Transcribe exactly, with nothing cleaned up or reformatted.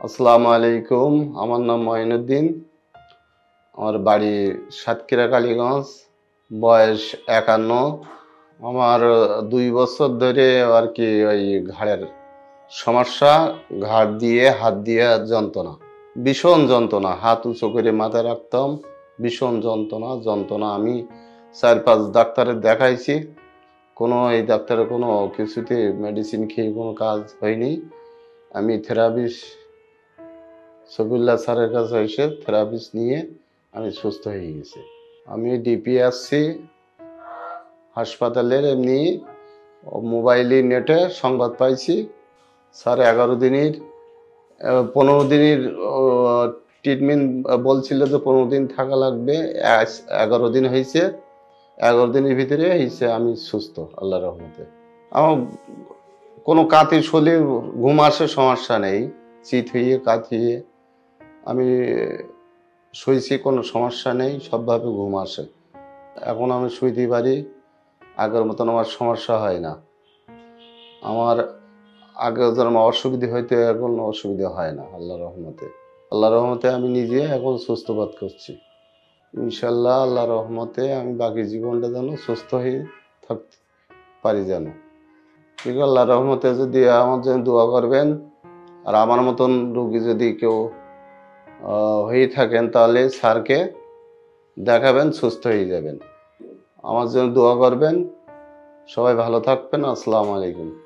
আসসালামু আলাইকুম। আমার নাম মঈনুদ্দিন। আমার বাড়ি সাতক্ষীরা কালীগঞ্জ। বয়স একান্ন। আমার দুই বছর ধরে আর কি ওই ঘাড়ের সমস্যা। ঘাড় দিয়ে হাত দিয়ে যন্ত্রণা, ভীষণ যন্ত্রণা। হাত উঁচু করে মাথায় রাখতাম, ভীষণ যন্ত্রণা যন্ত্রণা আমি চার পাঁচ ডাক্তারের দেখাইছি, কোনো এই ডাক্তারের কোনো কিছুতে মেডিসিন খেয়ে কোনো কাজ হয়নি। আমি থেরাপিস্ট সফিউল্লাহ স্যারের কাছে এসে থেরাপিস্ট নিয়ে আমি সুস্থ হয়ে গেছি। আমি ডিপি আসছি হাসপাতালের এমনি মোবাইলে নেটে সংবাদ পাইছি স্যার এগারো দিনের পনেরো দিনের ট্রিটমেন্ট বলছিল যে পনেরো দিন থাকা লাগবে। এগারো দিন হয়েছে, এগারো দিনের ভিতরে হয়েছে আমি সুস্থ আল্লাহর রহমতে। আমার কোনো কাতি শরীর ঘুম আসে সমস্যা নেই, চিত হইয়ে কাত হইয়ে আমি শুয়েছি, কোনো সমস্যা নেই, সবভাবে ঘুম আসে। এখন আমি শুইতে পারি, আগের মতন আমার সমস্যা হয় না। আমার আগে যেরকম অসুবিধা হইতে এখন অসুবিধা হয় না আল্লাহ রহমতে। আল্লাহ রহমতে আমি নিজে এখন সুস্থ বোধ করছি। ইনশাল্লাহ আল্লাহ রহমতে আমি বাকি জীবনটা যেন সুস্থ হয়ে থাকতে পারি যেন। ঠিক আল্লাহ রহমতে যদি আমার জন্য দোয়া করবেন। আর আমার মতন রোগী যদি কেউ হয়ে থাকেন তাহলে স্যারকে দেখাবেন, সুস্থ হয়ে যাবেন। আমার জন্য দোয়া করবেন। সবাই ভালো থাকবেন। আসসালামু আলাইকুম।